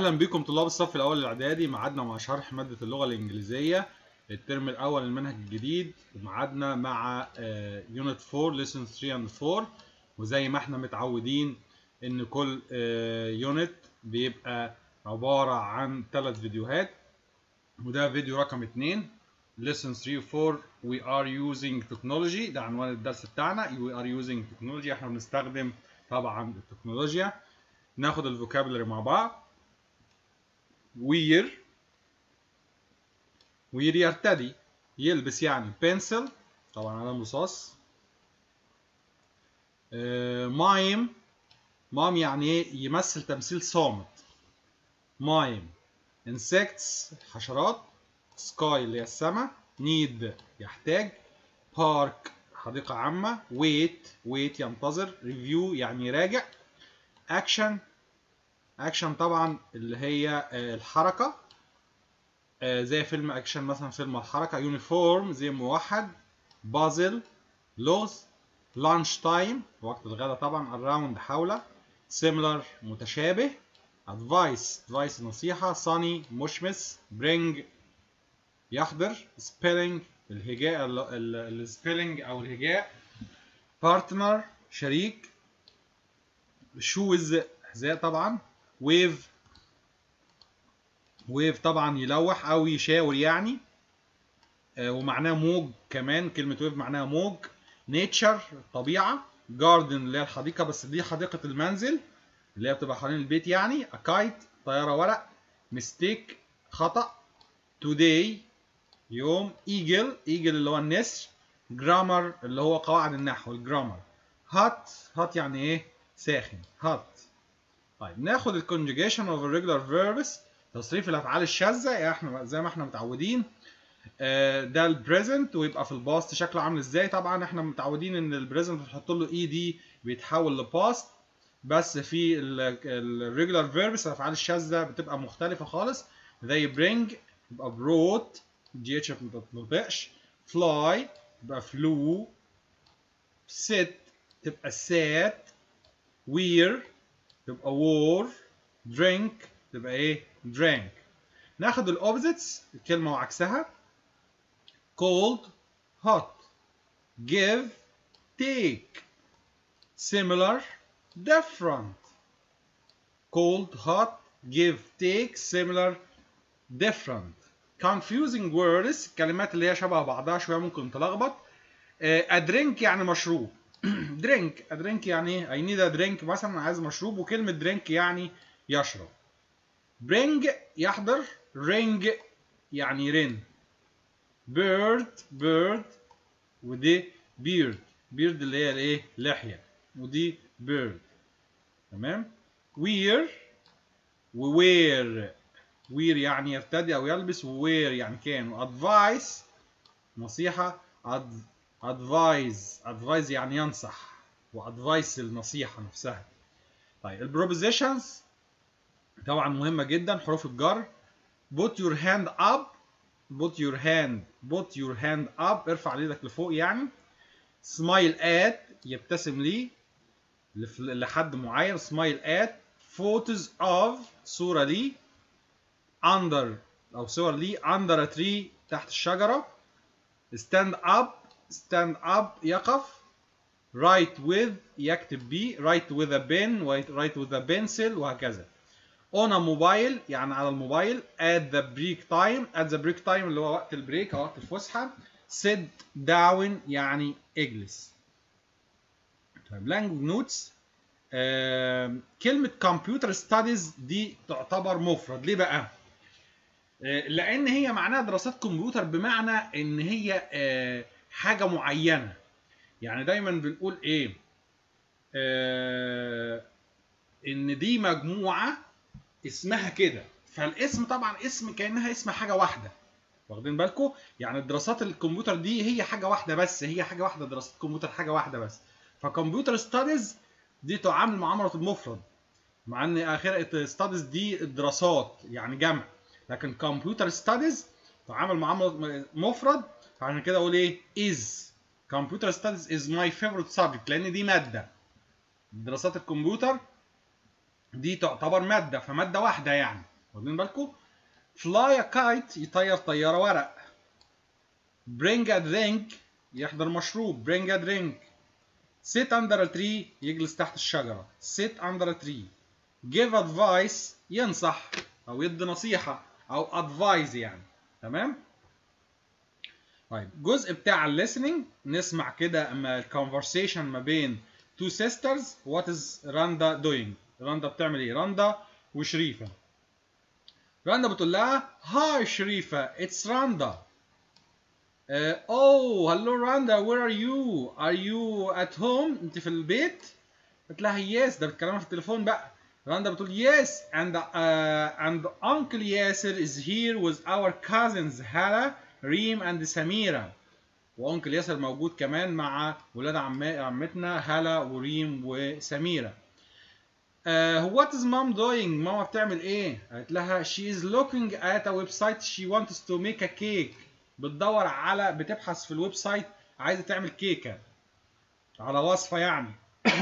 اهلا بكم طلاب الصف الاول الاعدادي. ميعادنا مع شرح ماده اللغه الانجليزيه الترم الاول المنهج الجديد، وميعادنا مع يونت 4 ليسون 3 اند 4. وزي ما احنا متعودين ان كل يونت بيبقى عباره عن 3 فيديوهات، وده فيديو رقم 2 ليسون 3 و 4 we are using technology. ده عنوان الدرس بتاعنا we are using technology. احنا بنستخدم طبعا التكنولوجيا. ناخد الفوكابولري مع بعض. وير يرتدي، يلبس يعني بنسل طبعا على رصاص. مايم يعني ايه؟ يمثل تمثيل صامت. مايم. انسكتس حشرات. سكاي اللي هي السماء. نيد يحتاج. بارك حديقة عامة. ويت ينتظر. ريفيو يعني يراجع. اكشن طبعا اللي هي الحركة، زي فيلم اكشن مثلا فيلم الحركه. يونيفورم زي موحد. بازل لغز. لانش تايم وقت الغداء طبعا. اراوند حول. سيميلر متشابه. ادفايس نصيحه. صاني مشمس. برينج يحضر. سبيلنج الهجاء، السبيلنج او الهجاء. بارتنر شريك. شوز حذاء طبعا. ويف طبعا يلوح او يشاور يعني، ومعناه موج كمان. كلمة ويف معناها موج. نيتشر طبيعة. جاردن اللي هي الحديقة، بس دي حديقة المنزل اللي هي بتبقى حوالين البيت يعني. اكايت طيارة ورق. ميستيك خطأ. توداي يوم. ايجل اللي هو النسر. جرامر اللي هو قواعد النحو الجرامر. هات يعني ايه؟ ساخن. هات. طيب ناخد الكونجيجيشن اوف الريجولار فيربس، تصريف الافعال الشاذة. يعني احنا زي ما احنا متعودين ده البريزنت، ويبقى في الباست شكله عامل ازاي؟ طبعا احنا متعودين ان البريزنت بتحط له اي دي بيتحول لباست، بس في الريجولار فيربس الافعال الشاذه بتبقى مختلفه خالص. زي برينج يبقى بروت، جي اتش ما بتنطقش. فلاي يبقى فلو. سيت تبقى سات. وير تبقى وور. درينك تبقى ايه؟ درينك. ناخد الاوبزيتس الكلمه وعكسها. cold hot. give take. similar different. cold hot give take similar different. confusing words الكلمات اللي هي شبه بعضها شويه ممكن تلخبط. a drink يعني مشروب. drink يعني ايه؟ I need a drink مثلا عايز مشروب، وكلمه drink يعني يشرب. bring يحضر. ring يعني رن. bird ودي beard اللي هي الايه؟ لحيه. ودي bird. تمام. wear يعني يرتدي او يلبس، وwear يعني كان. advice نصيحه. advise يعني ينصح، وادفايس النصيحه نفسها. طيب البروبوزيشنز طبعا مهمه جدا. حروف الجر. put your hand up ارفع ايدك لفوق يعني. smile at يبتسم لي لحد معين. smile at. photos of صورة لي. under أو صور لي under a tree تحت الشجرة. stand up يقف. write with يكتب بيه. write with a pen write with a pencil وهكذا. on a mobile يعني على الموبايل. at the break time اللي هو وقت البريك أو وقت الفسحة. sit down يعني اجلس. طيب language notes. كلمة computer studies دي تعتبر مفرد. ليه بقى؟ لأن هي معناها دراسات كمبيوتر، بمعنى إن هي حاجة معينة. يعني دايما بنقول إيه؟ إن دي مجموعة اسمها كده، فالاسم طبعا اسم كأنها اسم حاجة واحدة. واخدين بالكم؟ يعني دراسات الكمبيوتر دي هي حاجة واحدة بس، دراسات الكمبيوتر حاجة واحدة بس. فكمبيوتر ستاديز دي تعامل معاملة المفرد، مع ان اخر ستاديز دي الدراسات يعني جمع، لكن كمبيوتر ستاديز تعامل معاملة مفرد. فعشان كده اقول ايه؟ از. كمبيوتر ستاديز از ماي فيفورت سبجكت، لان دي مادة. دراسات الكمبيوتر دي تعتبر مادة، فمادة واحدة يعني. واخدين بالكم؟ fly a kite يطير طيارة ورق. bring a drink يحضر مشروب. bring a drink. sit under a tree يجلس تحت الشجرة. sit under a tree. give advice ينصح أو يدي نصيحة أو advise يعني. تمام؟ طيب الجزء بتاع listening نسمع كده اما conversation ما بين two sisters. what is رندا doing؟ رندا بتعمل ايه؟ رندا وشريفة. رندا بتقول لها hi شريفة it's رندا. oh hello رندا where are you؟ are you at home؟ انت في البيت؟ قلت لها yes. ده بتكلمها في التليفون بقى. رندا بتقول yes and uncle ياسر is here with our cousins هالة ريم and سميرة. وانكل ياسر موجود كمان مع ولاد عمتنا هالة وريم وسميرة. what is mom doing؟ ماما بتعمل ايه؟ قالت لها she is looking at a website she wants to make a cake. بتدور على بتبحث في الويب سايت عايزة تعمل كيكة على وصفة يعني.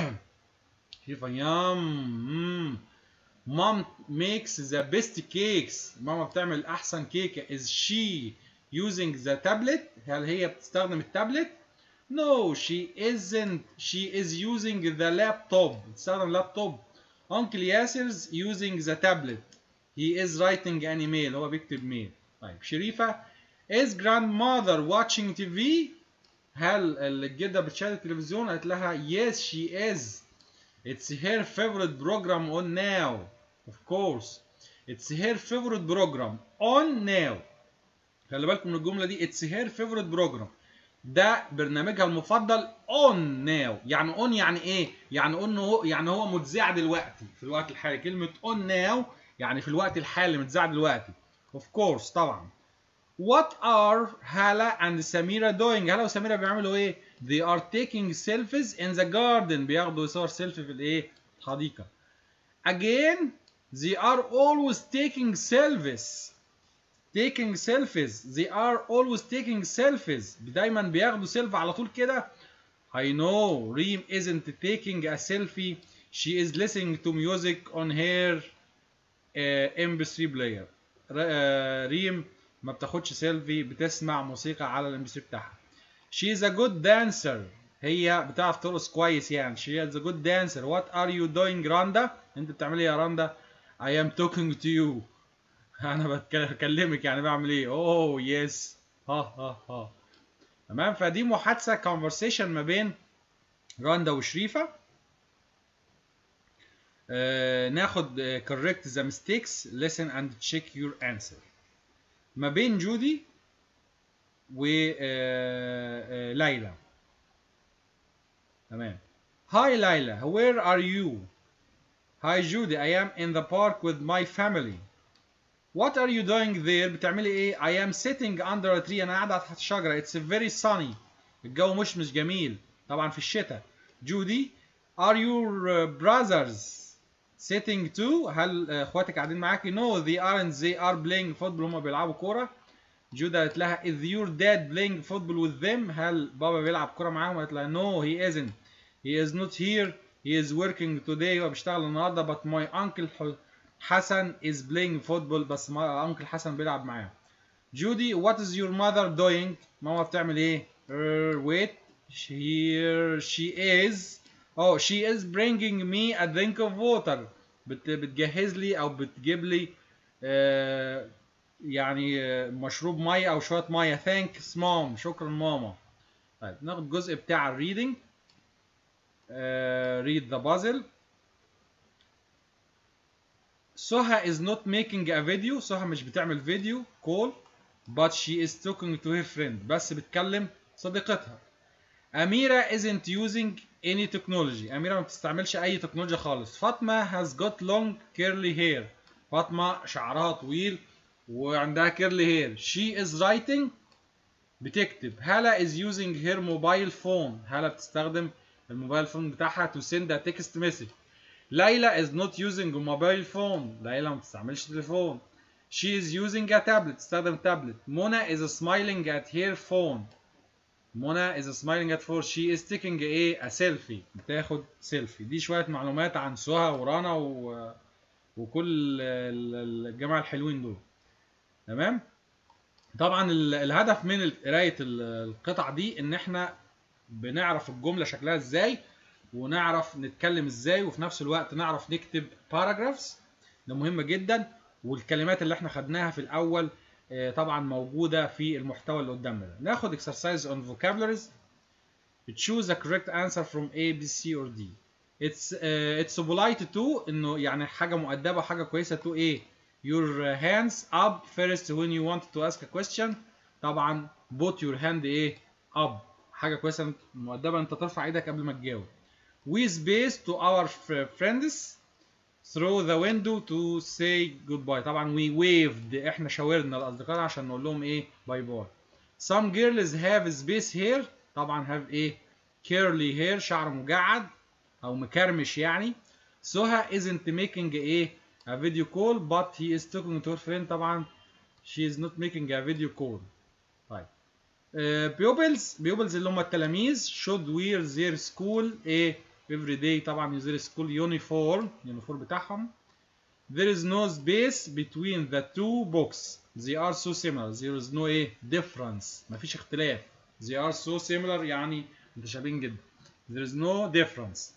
شايفة يام mom makes the best cakes. ماما بتعمل أحسن كيكة. is she using the tablet؟ هل هي بتستخدم التابلت؟ no she isn't. she is using the laptop. بتستخدم لابتوب. uncle ياسر's using the tablet. he is writing an email. هو بيكتب ميل. طيب شريفة is grandmother watching TV؟ هل الجدة بتشاهد التلفزيون؟ قالت لها yes she is. it's her favorite program on now. of course it's her favorite program on now. خلي بالكم من الجملة دي it's her favorite program. ده برنامجها المفضل on now. يعني on يعني ايه؟ يعني هو متذاع دلوقتي في الوقت الحالي. كلمة on now يعني في الوقت الحالي متذاع دلوقتي. of course طبعا. what are هالة and سميرة doing؟ هالة وسميرة بيعملوا ايه؟ they are taking selfies in the garden. بياخدوا صور سيلفي في الايه؟ الحديقة. again they are always taking selfies. taking selfies. they are always taking selfies. دايما بياخدوا سيلفي على طول كده. I know Reem isn't taking a selfie. she is listening to music on her MP3 player. ريم ما بتاخدش سيلفي، بتسمع موسيقى على الام بي 3 بتاعها. she is a good dancer. هي بتعرف ترقص كويس يعني. she is a good dancer. what are you doing رندا؟ انت بتعمل ايه يا رندا؟ I am talking to you. انا بكلمك يعني بعمل ايه؟ اوه يس ها. تمام. فدي محادثه conversation ما بين رندا وشريفه. ناخد correct the mistakes listen and check your answer. ما بين جودي وليلى. تمام. Hi ليلى where are you؟ Hi Judy I am in the park with my family. What are you doing there؟ بتعملي ايه؟ I am sitting under a tree. انا قاعدة تحت شجرة. It's very sunny. الجو مش جميل طبعا في الشتاء. جودي are your brothers sitting too؟ هل اخواتك قاعدين معاكي؟ No they aren't. they are playing football. هما بيلعبوا كورة. جودة قالت لها is your dad playing football with them؟ هل بابا بيلعب كورة معاهم؟ قالت لها no he isn't. he is not here. he is working today. هو بيشتغل النهارده. but my uncle حسن is playing football. بس uncle حسن بيلعب معاه. جودي what is your mother doing؟ ماما بتعمل ايه؟ wait she is she is bringing me a drink of water. بتجهز لي او بتجيب لي يعني مشروب ميه او شويه ميه. thanks mom. شكرا ماما. طيب ناخد الجزء بتاع الريدنج. read the puzzle. سهى is not making a video. سهى مش بتعمل فيديو call but she is talking to her friend. بس بتكلم صديقتها. أميرة isn't using any technology. أميرة ما بتستعملش أي تكنولوجيا خالص. فاطمة has got long curly hair. فاطمة شعرها طويل وعندها curly hair. she is writing. بتكتب. هالة is using her mobile phone. هالة بتستخدم الموبايل فون بتاعها to send a text message. ليلى is not using a mobile phone. ليلى ما بتستعملش تليفون. she is using a tablet. تستخدم تابلت. منى is smiling at her phone. منى is smiling at her. she is taking a selfie. بتاخد سيلفي. دي شوية معلومات عن سهى ورانا وكل الجماعه الحلوين دول. تمام. طبعا الهدف من قرايه القطع دي ان احنا بنعرف الجمله شكلها ازاي، ونعرف نتكلم ازاي، وفي نفس الوقت نعرف نكتب باراجرافز. ده مهم جدا. والكلمات اللي احنا خدناها في الاول طبعا موجوده في المحتوى اللي قدامنا ده. ناخد exercise on vocabularies. choose a correct answer from A, B, C or D. It's polite to انه يعني حاجه مؤدبه وحاجه كويسه to ايه. Your hands up first when you want to ask a question. طبعا put your hand ايه up. حاجه كويسه مؤدبه انت ترفع ايدك قبل ما تجاوب. We space to our friends through the window to say goodbye. طبعا we waved احنا شاورنا لاصدقائنا عشان نقول لهم ايه باي باي. Some girls have space hair. طبعا have ايه curly hair شعر مجعد او مكرمش يعني. Soha isn't making ايه a video call but he is talking to her friend. طبعا she is not making a video call. طيب pupils اللي هم التلاميذ should wear their school ايه every day. طبعا their school uniform بتاعهم. There is no space between the two books. They are so similar. There is no ايه difference. مفيش اختلاف. They are so similar يعني متشابهين جدا. There is no difference.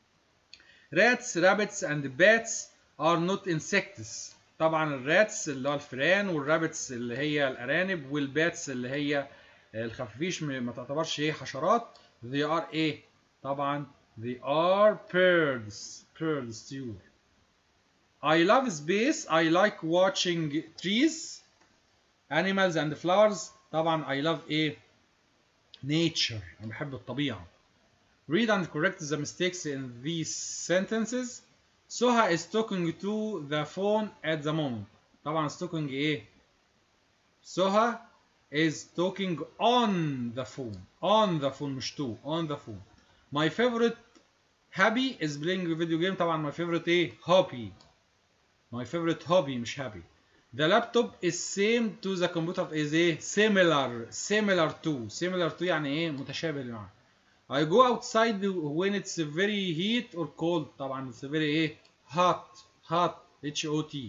Rats, rabbits and bats are not insects. طبعا الراتس اللي هو الفئران، والرابتس اللي هي الارانب، والباتس اللي هي الخفافيش ما تعتبرش ايه حشرات. They are ايه طبعا they are birds. طيور. I love space. I like watching trees, animals and flowers. طبعا I love ايه nature. انا بحب الطبيعة. Read and correct the mistakes in these sentences. Soha is talking to the phone at the moment. طبعا is talking ايه Soha is talking on the phone. On the phone مش to. On the phone. My favorite hobby is playing video game. طبعا my favorite ايه hobby. My favorite hobby مش happy. The laptop is same to the computer is ايه similar to يعني ايه متشابه معه. I go outside when it's very heat or cold. طبعا it's very ايه hot H-O-T.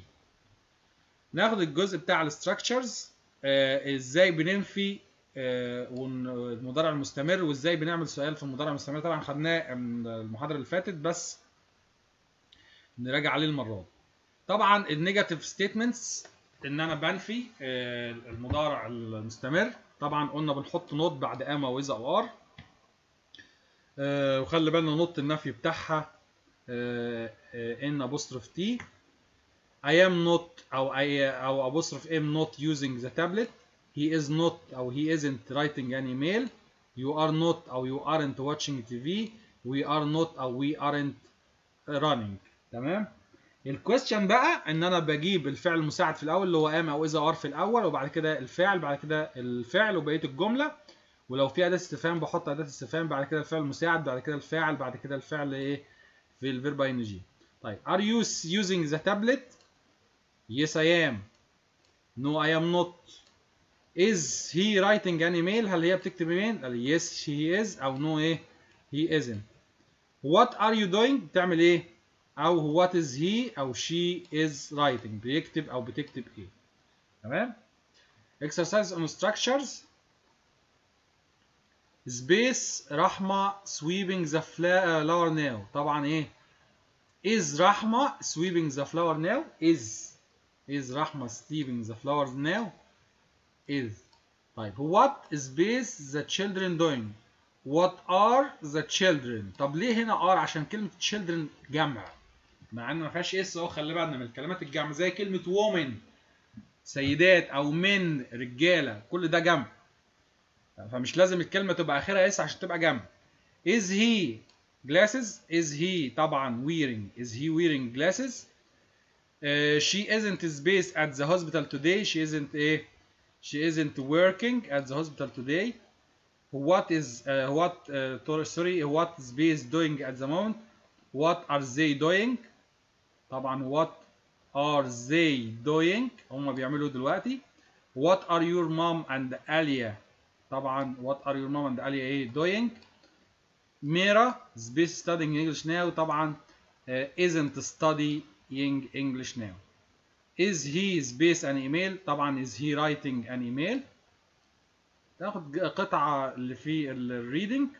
ناخد الجزء بتاع الستراكشرز ازاي بننفي المضارع المستمر، وازاي بنعمل سؤال في المضارع المستمر. طبعا خدناه المحاضرة اللي فاتت بس نراجع عليه المرة دي. طبعا النيجاتيف ستيتمنتس ان انا بنفي المضارع المستمر. طبعا قلنا بنحط نوت بعد ام او اذا او ار. وخلي بالنا نوت النفي بتاعها ان ابوستروف تي. I am not او apostrophe am not using the tablet. He is not او he isn't writing an email. You are not او you aren't watching TV. We are not او we aren't running. تمام. الكويستشن بقى ان انا بجيب الفعل المساعد في الاول اللي هو am او اذا ار في الاول، وبعد كده الفعل، بعد كده الفعل وبقيه الجمله. ولو في اداه استفهام بحط اداه استفهام، بعد كده الفعل المساعد، بعد كده الفاعل، بعد كده الفعل ايه في الفيرب ان جي. طيب are you using the tablet? Yes I am. No I am not. Is he writing an email? هل هي بتكتب ايميل؟ قال yes he is او no ايه he isn't. What are you doing؟ بتعمل ايه؟ او what is he او she is writing. بيكتب او بتكتب ايه. تمام؟ Exercise on structures. Space رحمة sweeping the flower now. طبعا ايه؟ Is رحمة sweeping the flower now? Is رحمة sweeping the flowers now? Is. طيب what is the children doing? What are the children? طب ليه هنا are؟ عشان كلمة children جمع، مع ان ما فيهاش اس اهو. خلي بالنا من الكلمات الجمع زي كلمة woman سيدات او men رجالة، كل ده جمع، فمش لازم الكلمة تبقى اخرها اس عشان تبقى جمع. Is he glasses? Is he طبعا wearing. Is he wearing glasses? She isn't based at the hospital today. She isn't working at the hospital today. What is doing at the moment? What are they doing? طبعا what are they doing؟ هم بيعملوا دلوقتي. What are your mom and Alia؟ طبعا what are your mom and Alia ايه doing؟ Mira space studying English now. طبعا isn't study English now. Is he space an email؟ طبعا is he writing an email. ناخد قطعة اللي في الريدنج.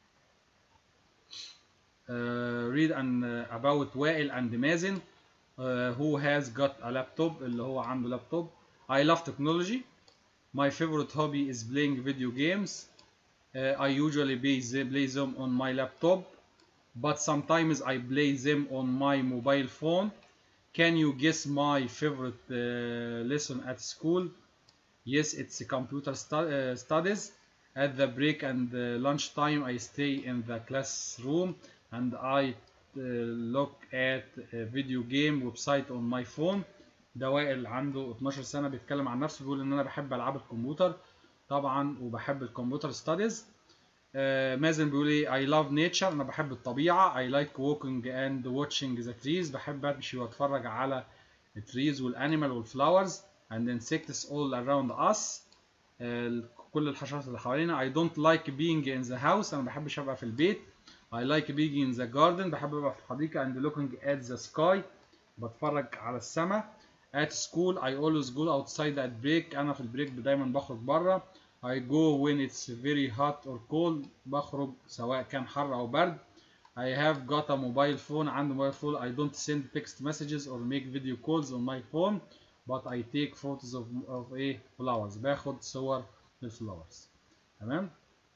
read about وائل and مازن who has got a laptop اللي هو عنده لابتوب. I love technology. My favorite hobby is playing video games. I usually play them on my laptop, but sometimes I play them on my mobile phone. Can you guess my favorite lesson at school? Yes, it's computer studies. At the break and lunchtime, I stay in the classroom and I look at a video game website on my phone. ده وائل عنده 12 سنة بيتكلم عن نفسه، بيقول إن أنا بحب ألعاب الكمبيوتر طبعا وبحب الكمبيوتر ستاديز. مازن بيقول إيه I love nature، أنا بحب الطبيعة. I like walking and watching the trees، بحب أمشي وأتفرج على التريز والأنيمال والفلاورز and insects all around us، كل الحشرات اللي حوالينا. I don't like being in the house، أنا ما بحبش أبقى في البيت. I like being in the garden، بحب أبقى في الحديقة and looking at the sky، بتفرج على السماء. At school I always go outside at break، أنا في البريك دايما بخرج بره. I go when it's very hot or cold، بخرج سواء كان حر أو برد. I have got a mobile phone، عندي موبايل فون. I don't send text messages or make video calls on my phone but I take photos of flowers، باخد صور للفلاورز. تمام.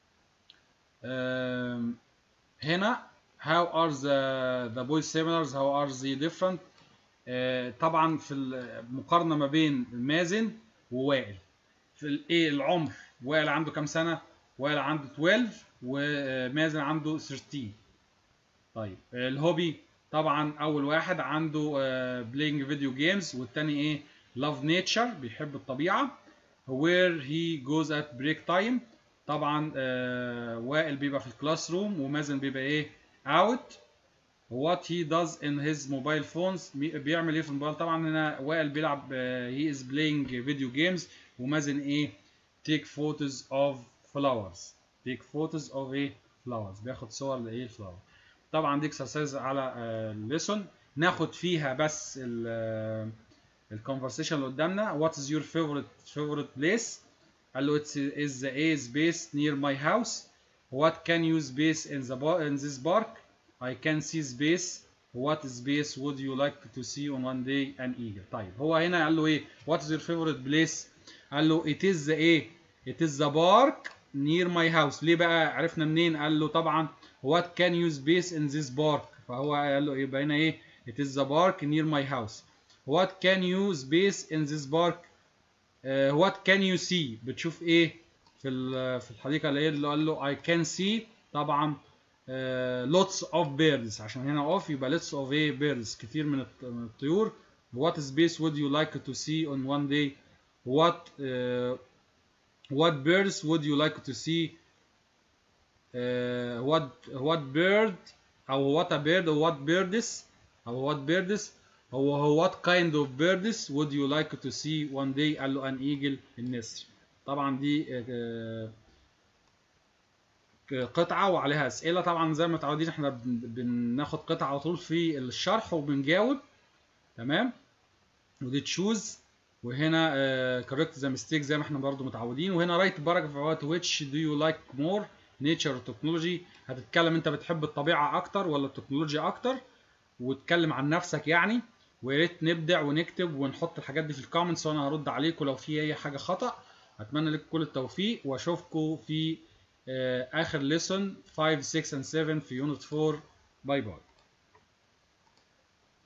هنا how are the boys seminars، how are they different؟ طبعا في المقارنة ما بين مازن ووائل في العمر، وائل عنده كام سنة؟ وائل عنده 12 ومازن عنده 13. طيب الهوبي طبعا أول واحد عنده playing video games، والتاني love nature، بيحب الطبيعة. where he goes at break time، طبعا وائل بيبقى في الكلاس روم ومازن بيبقى out. what he does in his mobile phones، بيعمل في الموبايل. طبعا هنا وائل بيلعب he is playing video games، ومازن take photos of flowers، take photos of flowers، بياخد صور للفلاور. طبعا دي اكسرسايز على الليسون ناخد فيها بس الكونفرسيشن اللي قدامنا. what is your favorite place؟ قال له is the A space near my house. what can you space in this park؟ I can see space. what space would you like to see on one day an eagle؟ طيب هو هنا قال له what is your favorite place؟ قال له it is the it is the park near my house. ليه بقى عرفنا منين؟ قال له طبعا what can you space in this park، فهو قال له يبقى هنا it is the park near my house. what can you space in this park؟ what can you see، بتشوف في الحديقة اللي قال له I can see طبعا lots of birds، عشان هنا يبقى lots of birds، كتير من الطيور. what space would you like to see on one day؟ what birds would you like to see؟ what bird أو what a bird أو what birds أو what birds هو what kind of birds would you like to see one day؟ قال له an eagle، النسر. طبعا دي قطعة وعليها أسئلة. طبعا زي ما متعودين احنا بناخد قطعة على طول في الشرح وبنجاوب. تمام. ودي تشوز، وهنا correct the mistake زي ما احنا برضو متعودين. وهنا write paragraph about which do you like more nature or technology، هتتكلم انت بتحب الطبيعة اكتر ولا التكنولوجيا اكتر، وتتكلم عن نفسك يعني. ويا ريت نبدع ونكتب ونحط الحاجات دي في الكومنتس وانا هرد عليكم لو في اي حاجة خطأ. اتمنى لكم كل التوفيق واشوفكم في آخر lesson 5 6 and 7 في unit 4. باي باي.